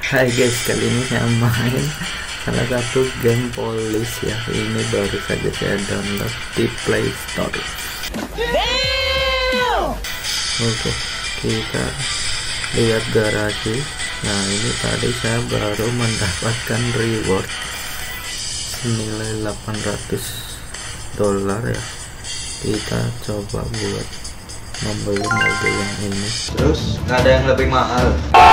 Hai guys, kali ini saya main salah satu game Police ya. Ini baru saja saya download di Play Store. Oke, kita lihat garasi. Nah, ini tadi saya baru mendapatkan reward senilai $800 ya. Kita coba buat membeli mobil yang ini. Terus nggak ada yang lebih mahal.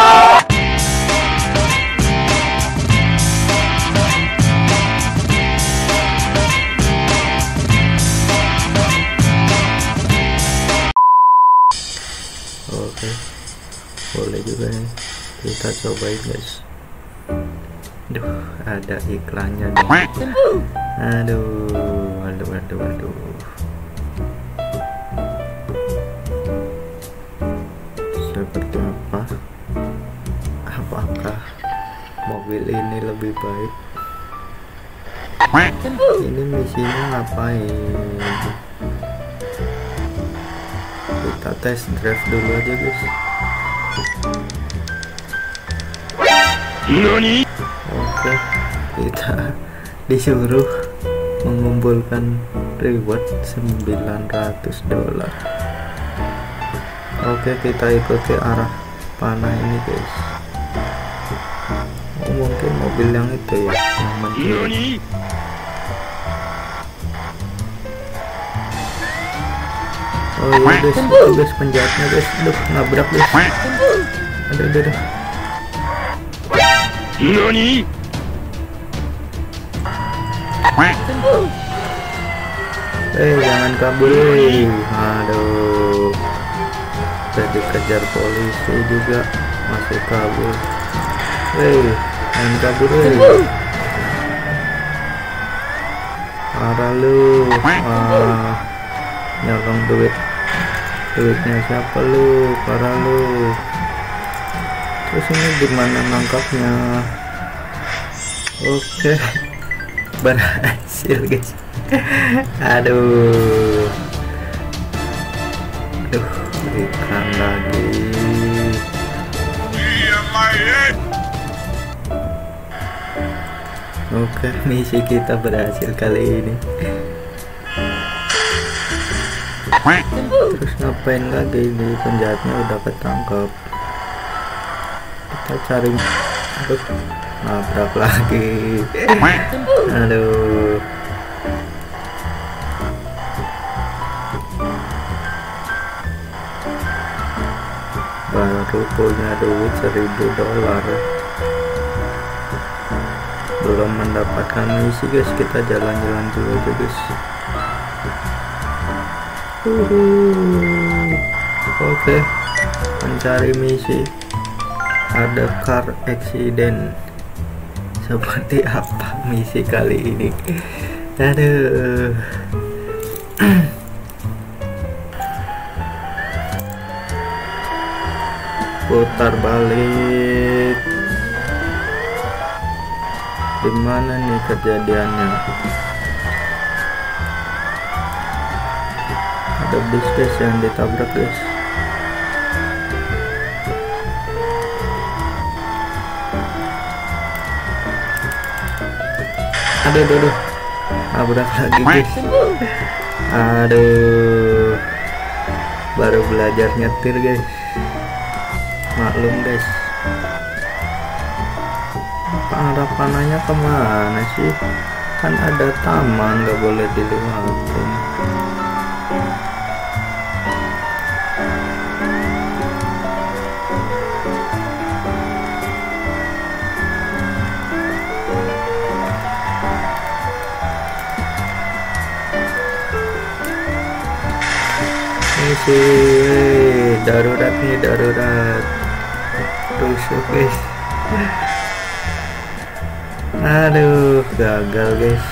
Oke, boleh juga nih, kita cobain guys. Duh, ada iklannya nih. Aduh. Seperti apa? Apakah mobil ini lebih baik? Ini misinya ngapain? Kita test drive dulu aja guys. Oke, kita disuruh mengumpulkan reward $900. Oke, kita ikuti arah panah ini guys. Mungkin mobil yang itu ya, yang mencuri. Oh iya guys, itu guys penjahatnya guys. Aduh, nabrak guys. Aduh. Jangan kabur. Aduh, saya dikejar polisi juga, masih kabur. Jangan kabur. Parah lu. Nyolong duitnya siapa lu? Parah lu. Terus ini gimana nangkapnya? Oke, berhasil guys. Aduh, ikan lagi. Oke, misi kita berhasil kali ini. Terus ngapain lagi, ini penjahatnya udah ketangkap. Kita cari. Aduh, nabrak lagi. Aduh. Baru punya duit $1000. Belum mendapatkan misi guys, kita jalan-jalan dulu aja guys. Oke, mencari misi. Ada car accident. Seperti apa misi kali ini? Aduh. Putar balik. Dimana nih kejadiannya? Ada bis guys yang ditabrak guys. Aduh, nabrak lagi guys. Aduh, baru belajar nyetir guys, maklum guys. Arah panahnya kemana sih? Kan ada taman, nggak boleh dilewatin. Misi darurat nih, darurat. Rusuh guys. Aduh, gagal guys.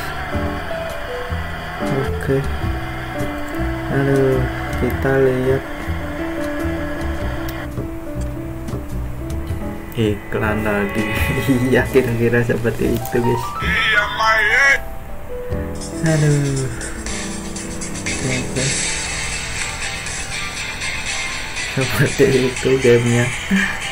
Oke. Aduh, kita lihat iklan lagi. Iya, kira-kira seperti itu guys. Aduh. Oke. Seperti itu gamenya.